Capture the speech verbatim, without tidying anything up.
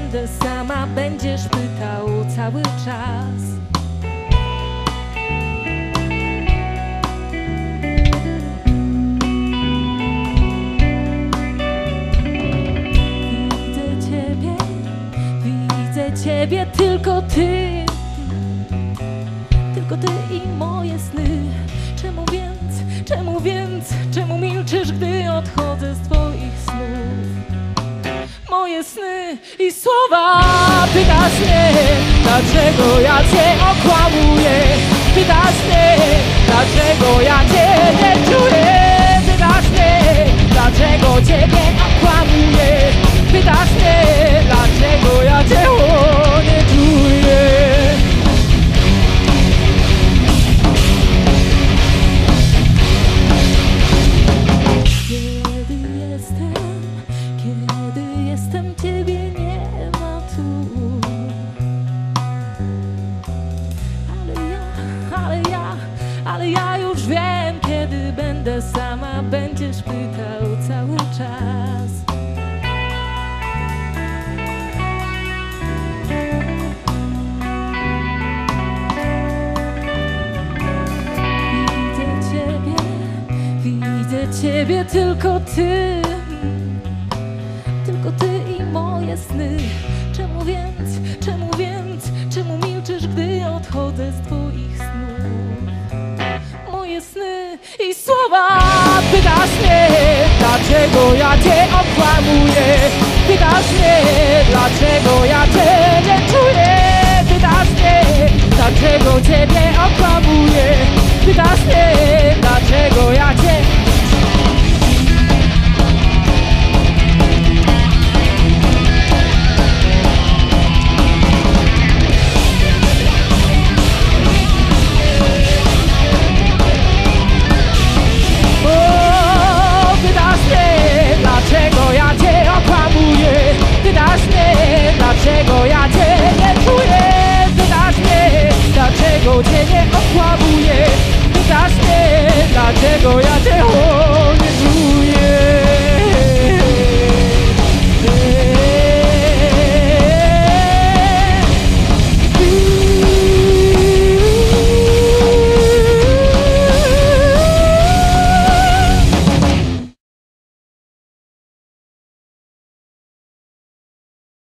będę sama, będziesz pytał cały czas. Widzę ciebie, widzę ciebie, tylko ty, tylko ty i moje sny. Czemu więc, czemu więc, czemu milczysz, gdy odchodzę z twoich snów? Moje sny i słowa. Pytasz mnie, dlaczego ja cię okłamuję. Pytasz mnie, dlaczego ja cię nie czuję. Pytasz mnie, dlaczego ciebie okłamuję. Pytasz mnie, dlaczego ja cię o, nie czuję. Jestem, ciebie nie ma tu. Ale ja, ale ja, ale ja już wiem, kiedy będę sama, będziesz pytał cały czas. Widzę ciebie, widzę ciebie, tylko ty. Tylko ty i moje sny. Czemu więc, czemu więc, czemu milczysz, gdy odchodzę z twoich